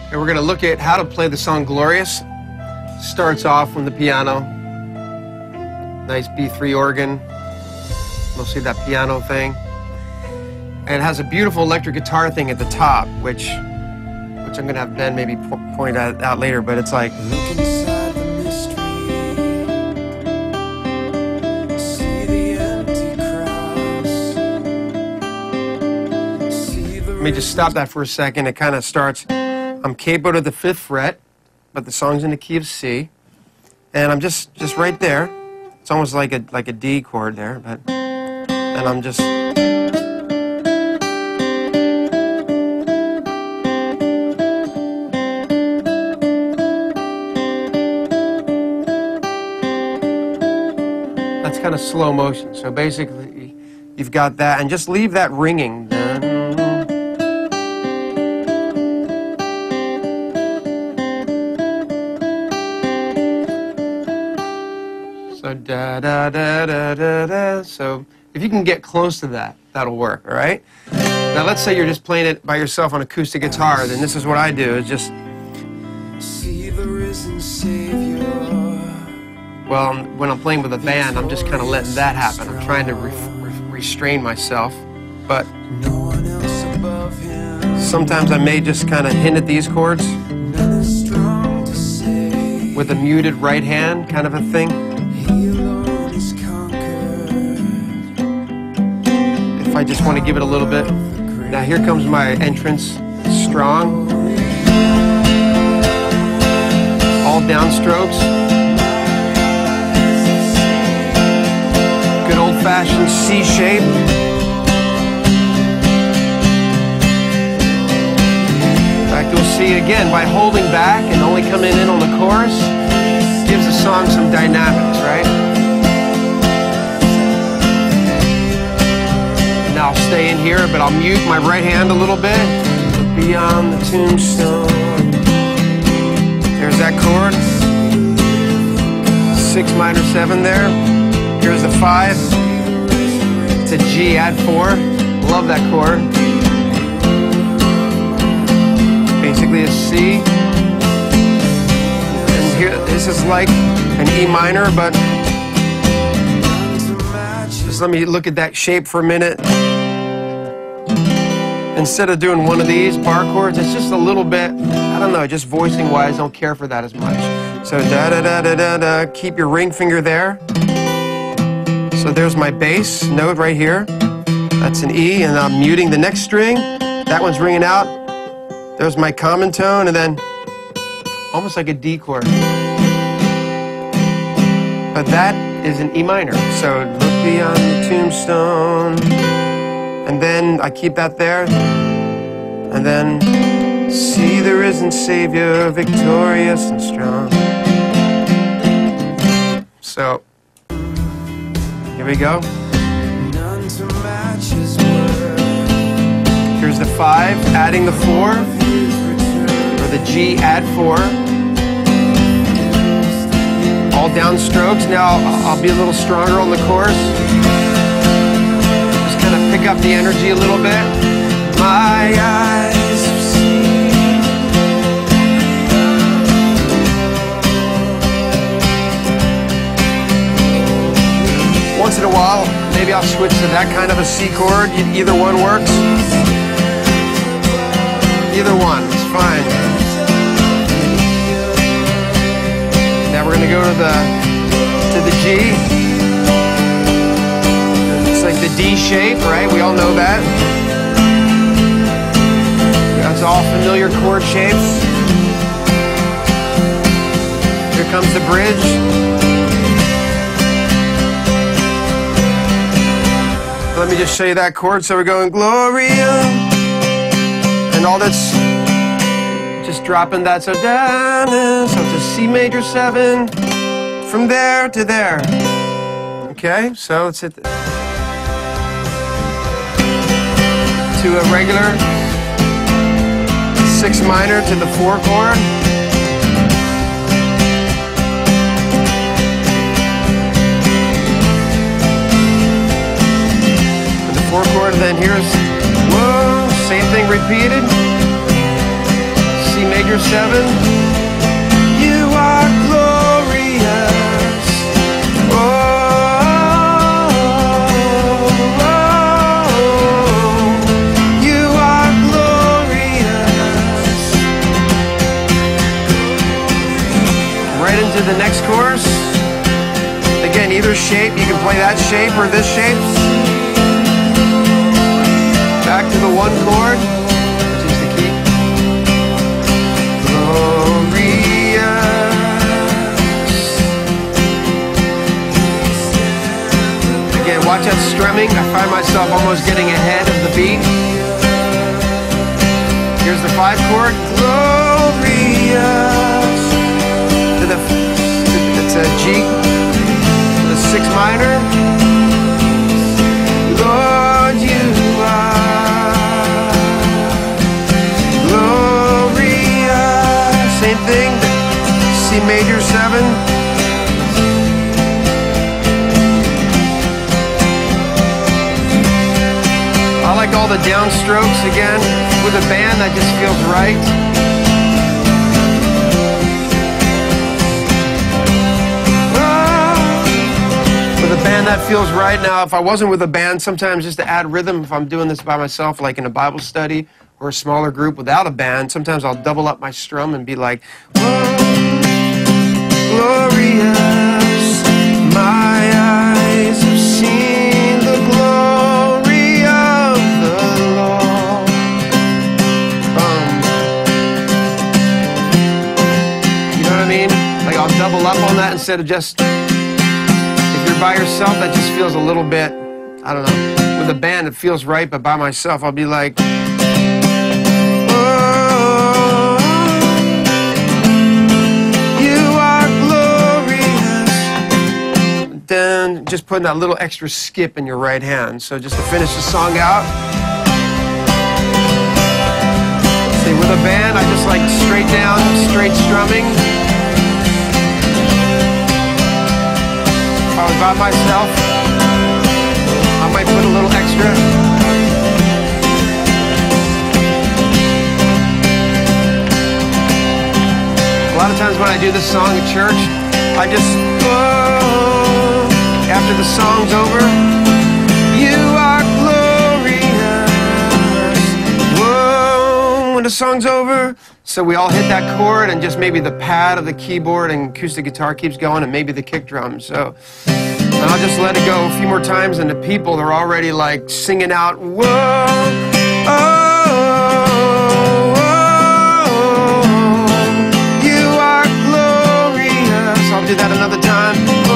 And we're going to look at how to play the song Glorious. Starts off on the piano. Nice B3 organ. Mostly that piano thing. And it has a beautiful electric guitar thing at the top, which I'm going to have Ben maybe point out later, but it's like... Look inside the mystery, see the empty cross, see the... Let me just stop that for a second. It kind of starts... I'm capoed to the 5th fret, but the song's in the key of C. And I'm just right there. It's almost like a D chord there, but... And I'm just... That's kind of slow motion. So basically, you've got that, and just leave that ringing. So da da da da da da. So if you can get close to that, that'll work. All right. Now let's say you're just playing it by yourself on acoustic guitar. Then this is what I do: is just... see the risen Savior. Well, when I'm playing with a band, I'm just kind of letting that happen. I'm trying to restrain myself, but No one else above him. sometimes I may just kind of hint at these chords None is strong to say. with a muted right hand kind of a thing. He alone is conquered. If I just want to give it a little bit. Now here comes my entrance, strong. All downstrokes. Good old-fashioned C shape. Back to a C again. By holding back and only coming in on the chorus, gives the song some dynamics, right? Now I'll stay in here, but I'll mute my right hand a little bit. Beyond the tombstone. There's that chord. 6 minor 7 there. Here's the 5. It's a G, add 4. Love that chord. Basically a C. And here, this is like an E minor, but just let me look at that shape for a minute. Instead of doing one of these bar chords, it's just a little bit, I don't know, just voicing wise, don't care for that as much. So da da da da da da, keep your ring finger there. So there's my bass note right here. That's an E, and I'm muting the next string. That one's ringing out. There's my common tone, and then almost like a D chord. But that is an E minor. So look beyond the tombstone. And then I keep that there. And then see the risen Savior, victorious and strong. So here we go. None to match his word. Here's the 5, adding the 4. Or the G, add 4. All downstrokes. Now I'll be a little stronger on the chorus. Just kind of pick up the energy a little bit. My eyes have seen. Once in a while, maybe I'll switch to that kind of a C chord. Either one works. Either one, it's fine. Now we're gonna go to the G. It's like the D shape, right? We all know that. That's all familiar chord shapes. Here comes the bridge. Let me just show you that chord. So we're going Gloria, and all that's just dropping that. So down, so it's a C major 7, from there to there. Okay, so let's hit to a regular 6 minor to the 4 chord. The 4 chord, and then here's, whoa, same thing repeated. C C major 7. You are glorious. Oh, you are glorious. Right into the next chorus. Again, either shape. You can play that shape or this shape. Back to the 1 chord, which is the key. Glorious. Again, watch that strumming. I find myself almost getting ahead of the beat. Here's the 5 chord. Glorious. It's a G. The 6 minor. Lord, you are glorious. Same thing. C major 7. I like all the downstrokes again. With a band, that just feels right. With a band, that feels right. Now, if I wasn't with a band, sometimes just to add rhythm, if I'm doing this by myself, like in a Bible study or a smaller group without a band, sometimes I'll double up my strum and be like, whoa, glorious, my eyes have seen the glory of the Lord. You know what I mean? Like I'll double up on that instead of just... If you're by yourself, that just feels a little bit, I don't know. With a band, it feels right, but by myself, I'll be like, oh, you are glorious. Then just putting that little extra skip in your right hand. So just to finish the song out. See, with a band, I just like straight down, straight strumming. If I was by myself, I might put a little extra. A lot of times when I do this song at church, I just, oh, after the song's over, you are glorious. Whoa, when the song's over, so we all hit that chord and just maybe the pad of the keyboard and acoustic guitar keeps going and maybe the kick drum. So, and I'll just let it go a few more times and the people, they're already like singing out, whoa, oh, oh, you are glorious. I'll do that another time.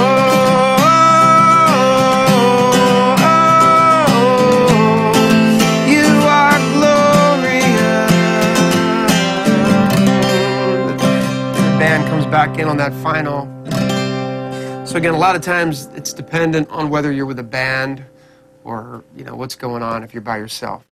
Back in on that final. So again, a lot of times it's dependent on whether you're with a band or, you know, what's going on if you're by yourself.